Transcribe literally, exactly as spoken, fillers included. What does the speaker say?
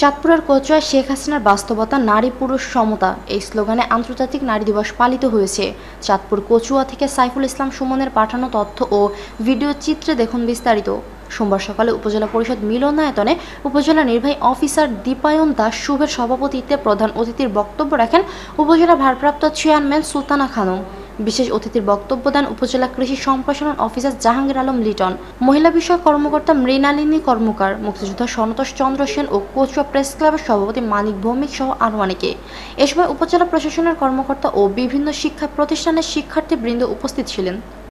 চাঁদপুরের কচুয়ায় শেখ হাসিনার বাস্তবতা নারী পুরুষ সমতা এই স্লোগানে আন্তর্জাতিক নারী দিবস পালিত হয়েছে। চাঁদপুর কচুয়া থেকে সাইফুল ইসলাম সুমনের পাঠানো তথ্য ও ভিডিও চিত্রে দেখুন বিস্তারিত। সোমবার সকালে উপজেলা পরিষদ মিলনায়তনে উপজেলা নির্বাহী অফিসার দীপায়ন দাস শুভের সভাপতিত্বে প্রধান অতিথির বক্তব্য রাখেন উপজেলা ভারপ্রাপ্ত চেয়ারম্যান সুলতানা খানম। বিশেষ অতিথির বক্তব্য দেন উপজেলা কৃষি সম্প্রসারণ অফিসার জাহাঙ্গীর আলম লিটন, মহিলা বিষয়ক কর্মকর্তা মৃণালিনী কর্মকার, মুক্তিযোদ্ধা সন্তোষ চন্দ্র সেন ও কচুয়া প্রেস ক্লাবের সভাপতি মানিক ভৌমিক সহ আরও অনেকে। এ সময় উপজেলা প্রশাসনের কর্মকর্তা ও বিভিন্ন শিক্ষা প্রতিষ্ঠানের শিক্ষার্থীবৃন্দ উপস্থিত ছিলেন।